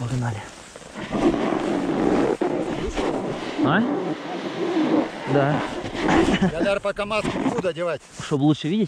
Погнали. А? Да. Я даже пока маску не буду одевать. Чтобы лучше видеть?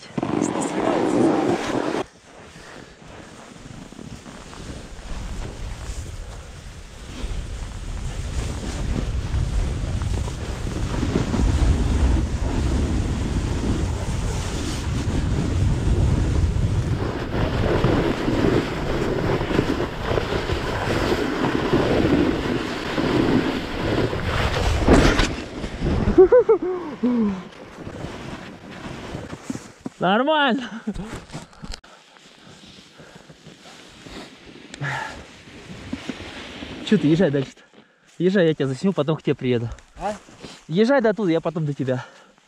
Нормально. Че ты, езжай дальше-то. Езжай, я тебя засниму, потом к тебе приеду. А? Езжай до туда, я потом до тебя.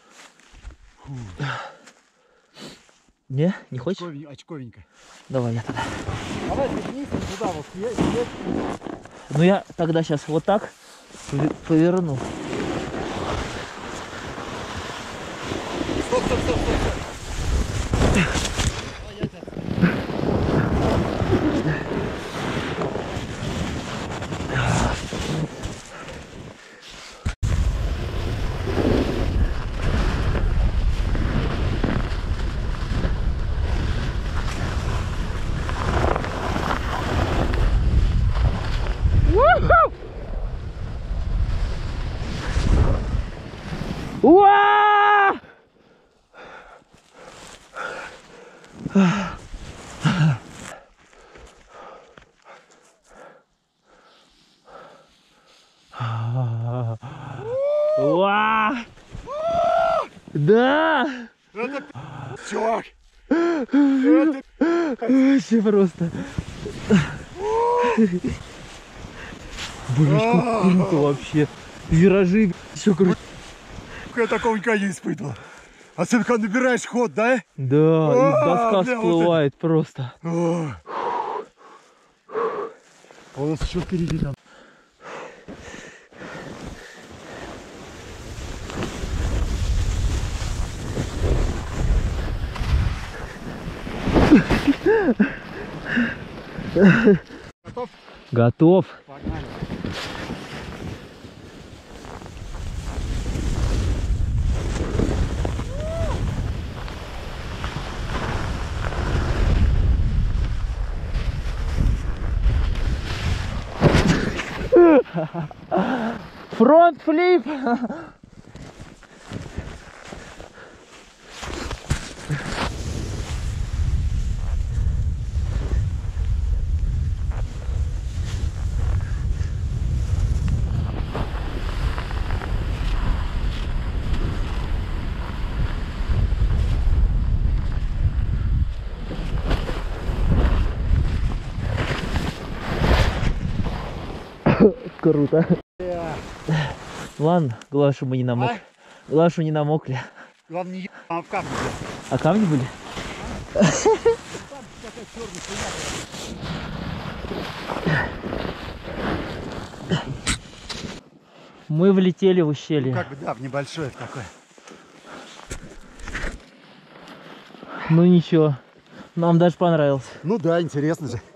Не? Не хочешь? Очковенько. Давай я тогда. Давай ты вниз и туда вот. Ну я тогда сейчас вот так поверну. Стоп, стоп, стоп, стоп, стоп. Уа! Уа! Да! Это чувак! Вообще просто. Блин, как круто вообще. Виражи, еще круто. Я такого никогда не испытывал. Особенно, когда набираешь ход, да? Да, и доска всплывает просто. У нас еще впереди там. Готов? Готов. Погнали. Фронт флип. Круто. Ладно, главное, чтобы мы не намокли. Главное, что не намокли. Главное, не а в камне. А камни были? Мы влетели в ущелье. Ну, как бы, да, в небольшое такое. Ну ничего, нам даже понравилось. Ну да, интересно же.